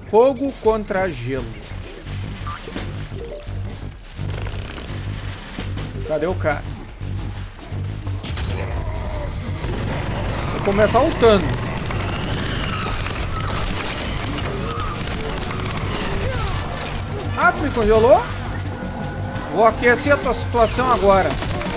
Fogo contra gelo. Cadê o cara? Vou começar lutando. Ah, tu me congelou? Vou aquecer a tua situação agora.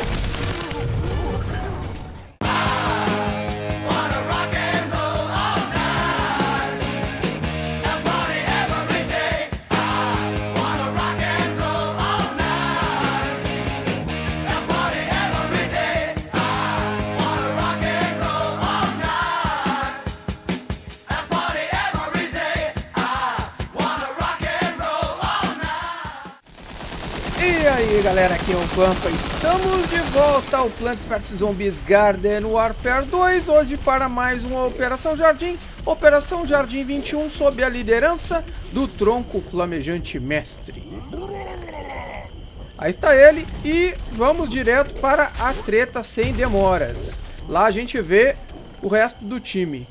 E aí galera, aqui é o Pampa, estamos de volta ao Plants vs Zombies Garden Warfare 2, hoje para mais uma Operação Jardim 21, sob a liderança do Tronco Flamejante Mestre. Aí está ele e vamos direto para a treta sem demoras. Lá a gente vê o resto do time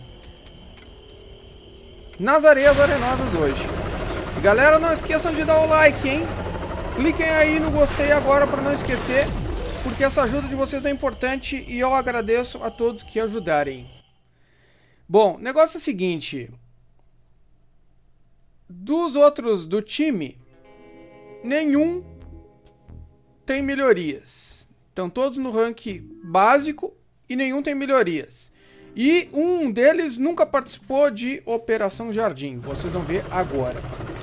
nas areias arenosas hoje. E galera, não esqueçam de dar o like, hein? Cliquem aí no gostei agora para não esquecer, porque essa ajuda de vocês é importante e eu agradeço a todos que ajudarem. Bom, o negócio é o seguinte. Dos outros do time, nenhum tem melhorias. Estão todos no rank básico e nenhum tem melhorias. E um deles nunca participou de Operação Jardim. Vocês vão ver agora.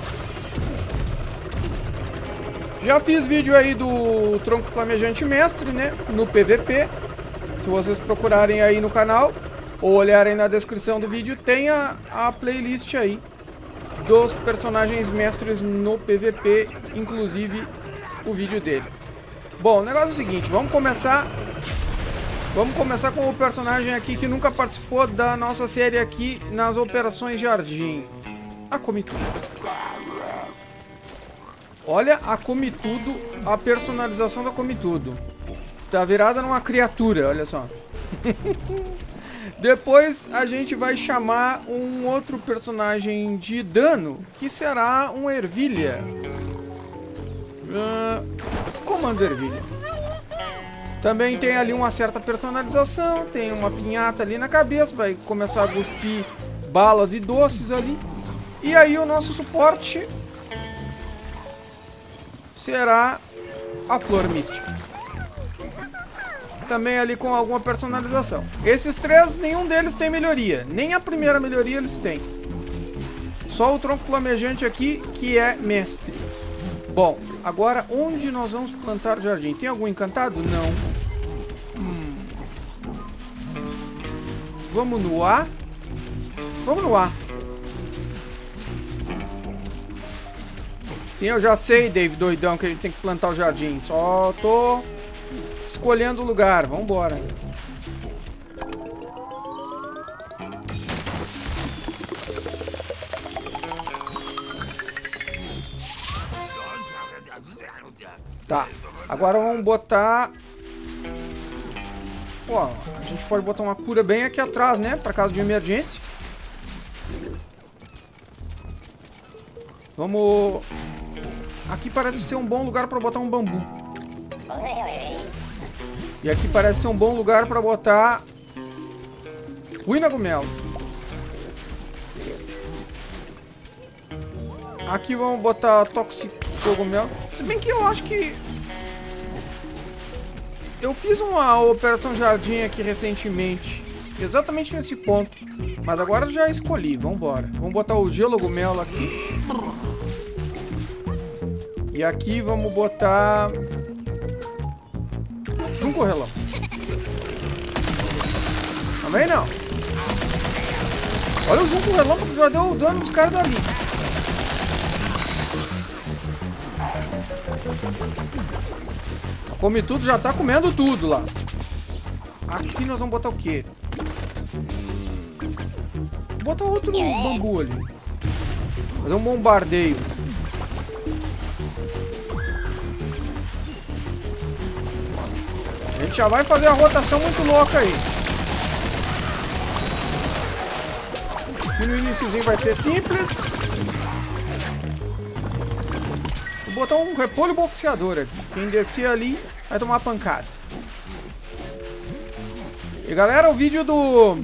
Já fiz vídeo aí do Tronco Flamejante Mestre, né? No PVP. Se vocês procurarem aí no canal ou olharem na descrição do vídeo, tem a playlist aí dos personagens mestres no PVP, inclusive o vídeo dele. Bom, o negócio é o seguinte, vamos começar com o personagem aqui que nunca participou da nossa série aqui nas Operações Jardim. A Comitudo. Olha a Comitudo, a personalização da Comitudo. Tá virada numa criatura, olha só. Depois a gente vai chamar um outro personagem de dano, que será um Ervilha. Comando Ervilha. Também tem ali uma certa personalização, tem uma pinhata ali na cabeça, vai começar a cuspir balas e doces ali. E aí o nosso suporte será a Flor Mística. Também ali com alguma personalização. Esses três, nenhum deles tem melhoria. Nem a primeira melhoria eles têm. Só o Tronco Flamejante aqui, que é mestre. Bom, agora onde nós vamos plantar o jardim? Tem algum encantado? Não. Vamos no A? Vamos no A. Sim, eu já sei, Dave, doidão, que a gente tem que plantar o jardim. Só tô escolhendo o lugar. Vambora. Tá, agora vamos botar... Pô, a gente pode botar uma cura bem aqui atrás, né? Pra caso de emergência. Vamos... Aqui parece ser um bom lugar para botar um bambu. E aqui parece ser um bom lugar para botar Winagumelo. Aqui vamos botar Toxicogumelo. Se bem que eu acho que eu fiz uma Operação Jardim aqui recentemente, exatamente nesse ponto. Mas agora eu já escolhi, vamos embora. Vamos botar o Gelogumelo aqui. E aqui vamos botar Junco Relâmpago. Também não. Olha o Junco Relâmpago, já deu o dano dos caras ali. A Comitudo já tá comendo tudo lá. Aqui nós vamos botar o quê? Vou botar outro bambu ali. Fazer um bombardeio. A gente já vai fazer a rotação muito louca aí. E no iniciozinho vai ser simples. Vou botar um repolho boxeador aqui. Quem descer ali vai tomar pancada. E galera, o vídeo do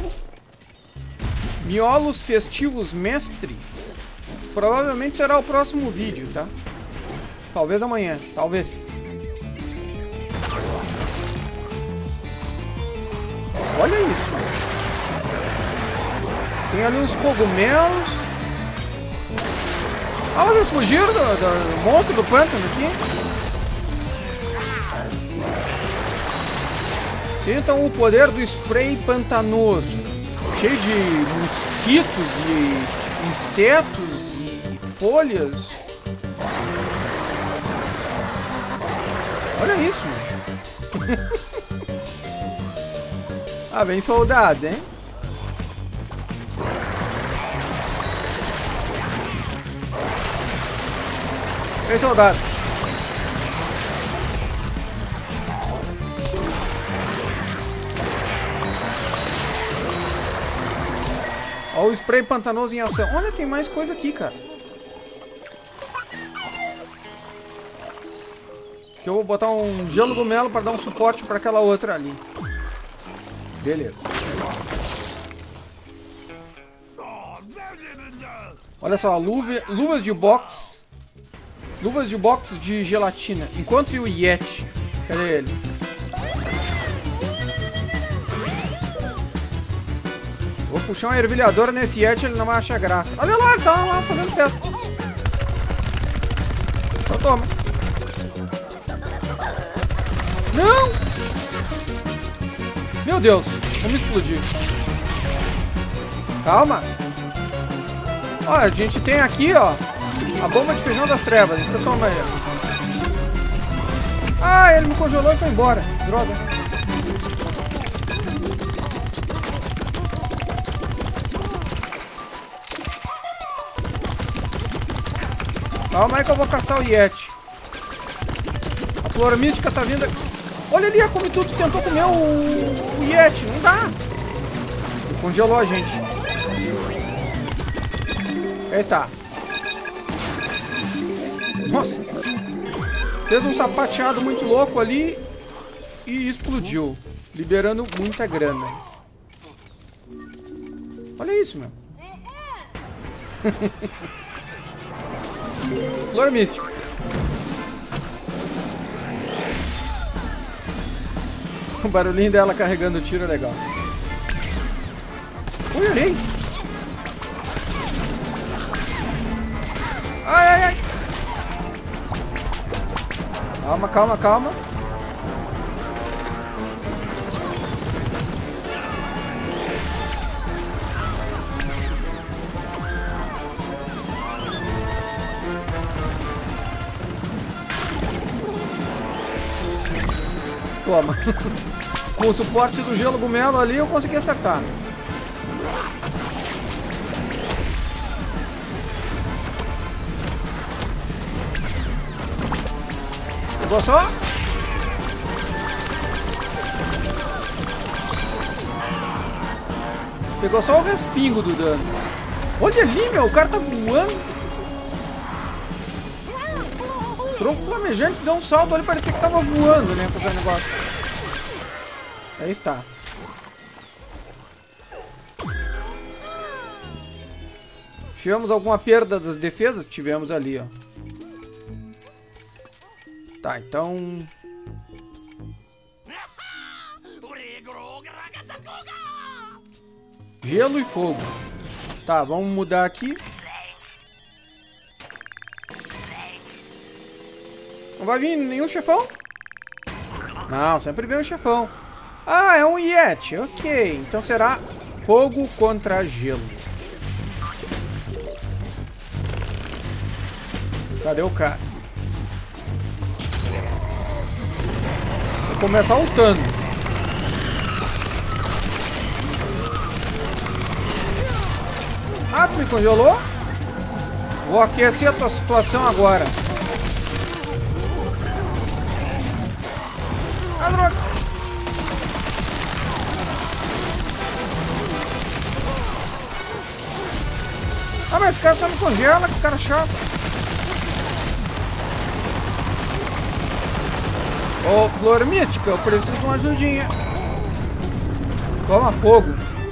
Miolos Festivos Mestre provavelmente será o próximo vídeo, tá? Talvez amanhã, talvez. Olha isso. Tem ali uns cogumelos. Ah, vocês fugiram do monstro do pântano aqui? Sintam o poder do spray pantanoso. Cheio de mosquitos e insetos e folhas. Olha isso. Ah, vem soldado, hein? Vem soldado. Olha o spray pantanoso em ação. Olha, tem mais coisa aqui, cara. Que eu vou botar um gelo gomelo para dar um suporte para aquela outra ali. Beleza. Olha só, luvas de boxe. Luvas de boxe de gelatina. Encontre o Yeti. Cadê ele? Vou puxar uma ervilhadora nesse Yeti, ele não vai achar graça. Olha lá, ele tá lá fazendo festa. Só toma. Não! Meu Deus, vamos explodir. Calma. Ó, a gente tem aqui, ó, a bomba de feijão das trevas. Então toma aí. Ah, ele me congelou e foi embora. Droga. Calma aí que eu vou caçar o Yeti. A flora mística tá vindo. Olha ali, a Comituto tentou comer o Yeti. Não dá. Congelou a gente. Eita. Nossa. Fez um sapateado muito louco ali e explodiu, liberando muita grana. Olha isso, meu. Flor mística. O barulhinho dela carregando o tiro é legal. Ui, olhei. Ai, ai, ai. Calma, calma, calma. Toma. Com o suporte do gelo gomelo ali eu consegui acertar. Pegou só? Pegou só o respingo do dano. Olha ali, meu, o cara tá voando. O tronco flamejante deu um salto ali, parecia que tava voando, né, com o negócio. Aí está. Tivemos alguma perda das defesas? Tivemos ali, ó. Tá, então... Gelo e fogo. Tá, vamos mudar aqui. Não vai vir nenhum chefão? Não, sempre vem um chefão. Ah, é um Yeti. Ok, então será fogo contra gelo. Cadê o cara? Vou começar lutando. Ah, tu me congelou? Vou aquecer a tua situação agora. Ah, droga! Ah, mas esse cara só me congela, que cara chato. Ô, flor mística, eu preciso de uma ajudinha. Toma fogo.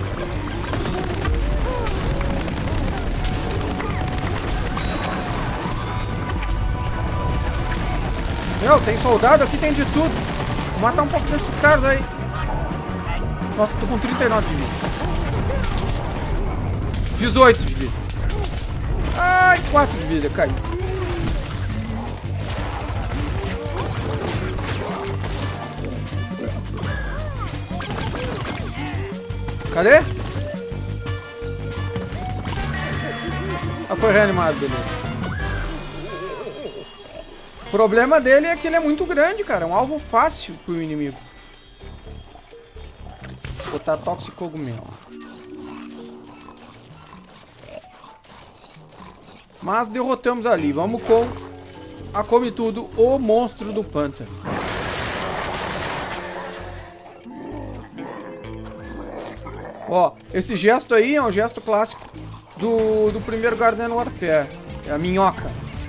Meu, tem soldado aqui, tem de tudo. Vou matar um pouco desses caras aí. Nossa, tô com 39 de vida. 18 de vida. Ai, 4 de vida, caiu. Cadê? Ah, foi reanimado, beleza. O problema dele é que ele é muito grande, cara. É um alvo fácil pro inimigo. Vou botar toxicogumelo. Mas derrotamos ali. Vamos com a Come Tudo, o monstro do pântano. Ó, esse gesto aí é um gesto clássico do primeiro Garden Warfare. É a minhoca.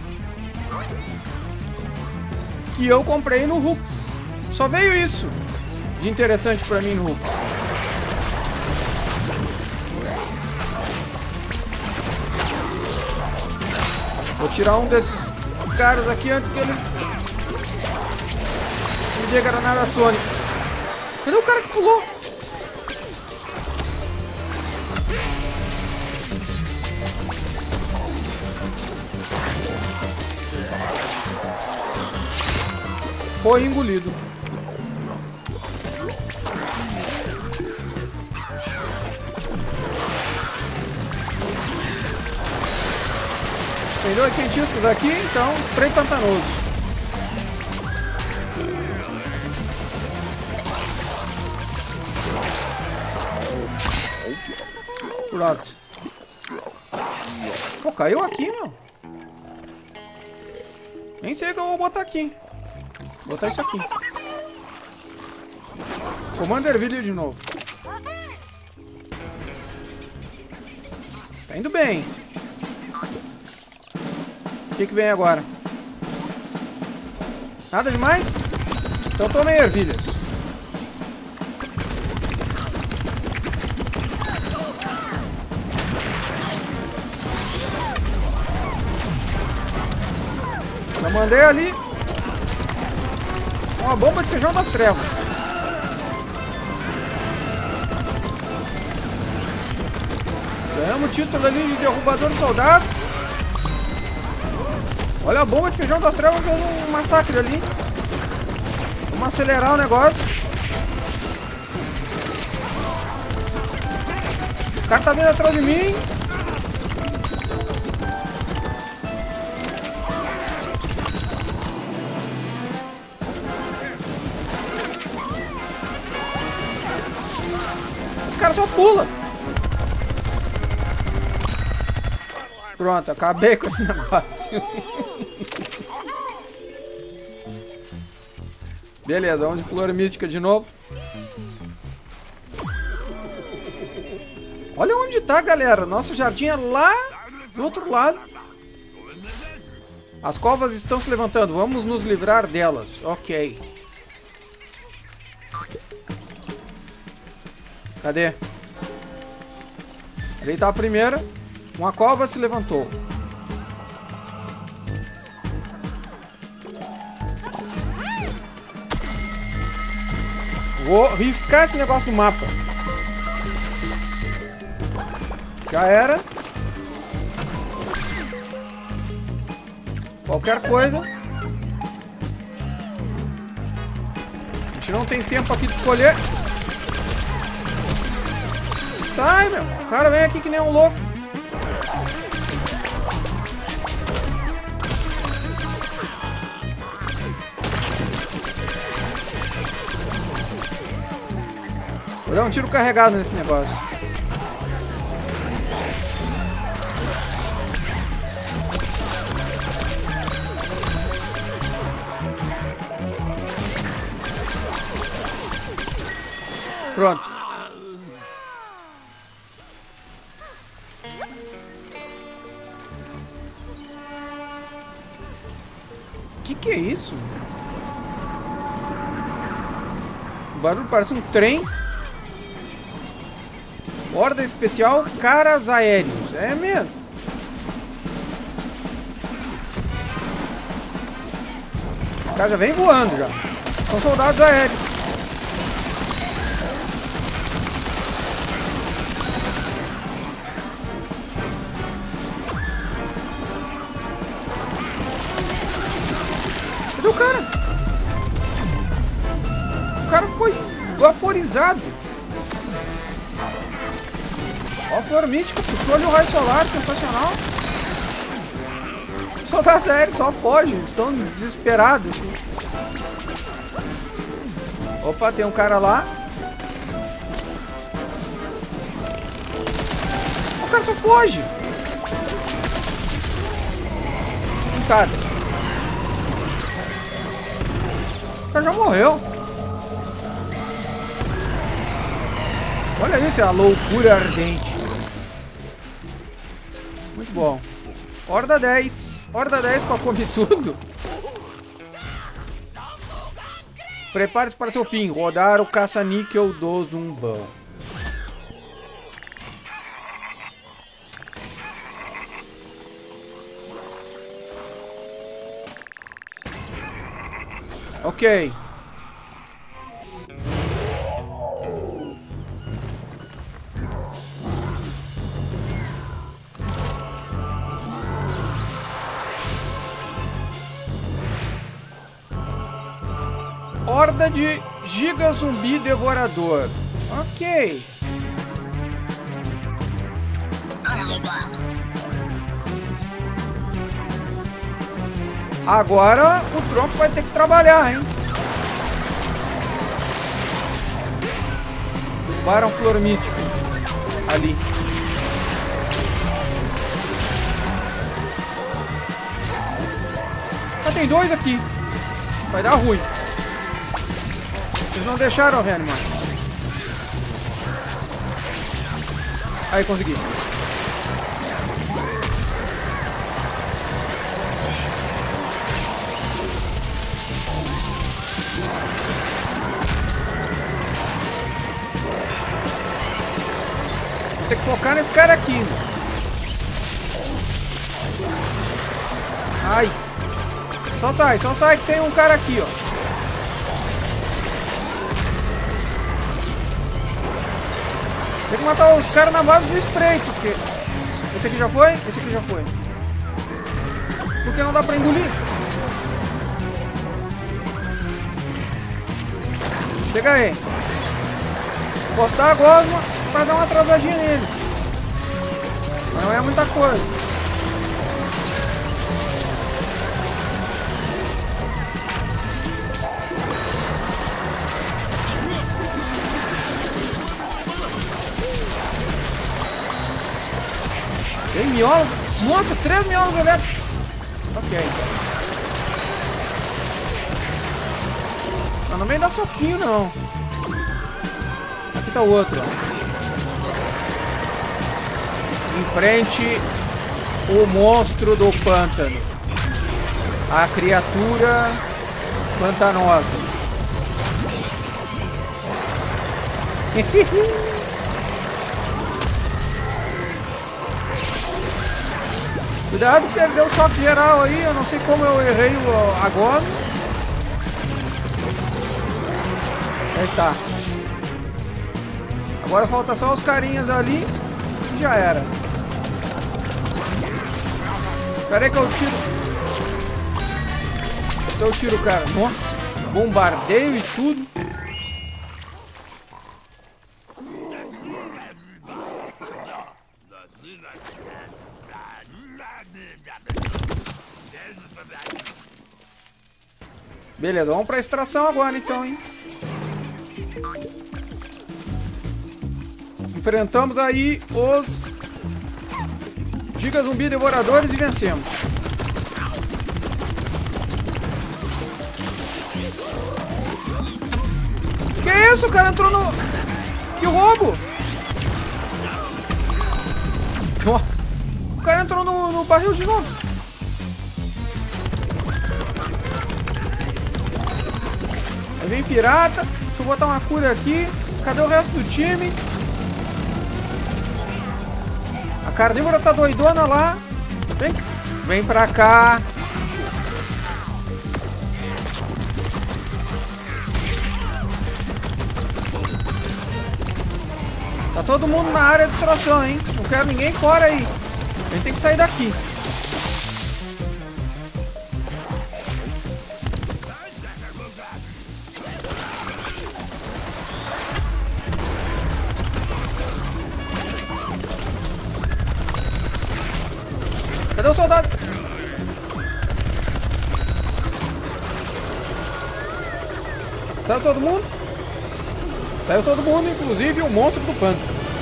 Que eu comprei no Hooks. Só veio isso de interessante pra mim no Hooks. Vou tirar um desses caras aqui antes que ele me dê granada sônica. Cadê o cara que pulou? Foi engolido. Tem 2 cientistas aqui, então spray pantanoso. Pronto. Pô, caiu aqui, meu. Nem sei o que eu vou botar aqui. Vou botar isso aqui. Commander Video de novo. Tá indo bem. O que vem agora? Nada demais? Então tomei ervilhas. Já mandei ali uma bomba de feijão das trevas. Ganhamos o título ali de derrubador de soldados. Olha a bomba de feijão das trevas fazendo um massacre ali. Vamos acelerar o negócio. O cara tá vindo atrás de mim. Esse cara só pula. Pronto, acabei com esse negócio. Beleza, vamos de flor mística de novo. Olha onde tá, galera. Nosso jardim é lá do outro lado. As covas estão se levantando. Vamos nos livrar delas. Ok. Cadê? Ali tá a primeira. Uma cova se levantou. Vou riscar esse negócio do mapa. Já era. Qualquer coisa. A gente não tem tempo aqui de escolher. Sai, meu. O cara vem aqui que nem um louco. Vou dar um tiro carregado nesse negócio. Pronto. Que é isso? barulho parece um trem. Horda especial, caras aéreos. É mesmo. O cara já vem voando já. São soldados aéreos. Cadê o cara? O cara foi vaporizado. Ó, a flor mítica, puxou ali o raio solar, sensacional. Soldados aéreos só fogem, estão desesperados. Opa, tem um cara lá. O cara só foge. Cara. O cara já morreu. Olha isso, é a loucura ardente. Muito bom. Horda 10. Horda 10 com a come tudo. Prepare-se para seu fim. Rodar o caça-níquel do zumbão. Ok. Horda de giga zumbi devorador. Ok. Agora o tronco vai ter que trabalhar, hein? Barão flor mítico. Ali. Ah, tem dois aqui. Vai dar ruim. Eles não deixaram reanimar. Aí, consegui. Vou ter que focar nesse cara aqui. Ai. Só sai que tem um cara aqui, ó. Tem que matar os caras na base do spray, porque... Esse aqui já foi? Esse aqui já foi. Porque não dá pra engolir. Chega aí. Postar a gosma pra dar uma atrasadinha neles. Mas não é muita coisa. Tem miolos? Nossa, 3 miolos elétricos. Ok. Mas não vem dar soquinho, não. Aqui tá o outro, ó. Enfrente o monstro do pântano. A criatura pantanosa. Cuidado que ele deu choque geral aí, eu não sei como eu errei agora. Aí tá. Agora falta só os carinhas ali e já era. Espera aí que eu tiro. Eu tiro o cara. Nossa, bombardeio e tudo. Beleza, vamos pra extração agora então, hein? Enfrentamos aí os giga zumbi devoradores e vencemos. Que isso? O cara entrou no... Que roubo! Nossa! O cara entrou no barril de novo. Aí vem pirata. Deixa eu botar uma cura aqui. Cadê o resto do time? A carnívora tá doidona lá. Vem pra cá. Tá todo mundo na área de extração, hein? Não quero ninguém fora aí. A gente tem que sair daqui. Cadê o soldado? Saiu todo mundo? Saiu todo mundo, inclusive o monstro do pântano.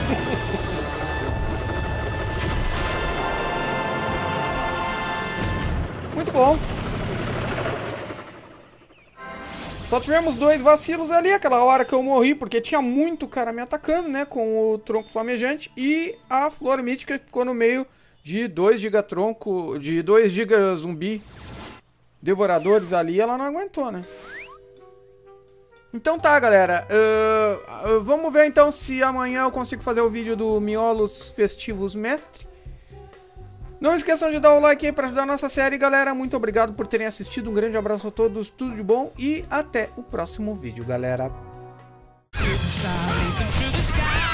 Muito bom. Só tivemos 2 vacilos ali, aquela hora que eu morri, porque tinha muito cara me atacando, né, com o tronco flamejante. E a flor mítica ficou no meio de 2 gigatronco, de 2 giga zumbi devoradores ali, ela não aguentou, né. Então tá, galera, vamos ver então se amanhã eu consigo fazer o vídeo do Miolos Festivos Mestre. Não esqueçam de dar o like aí para ajudar a nossa série, galera. Muito obrigado por terem assistido, um grande abraço a todos, tudo de bom e até o próximo vídeo, galera.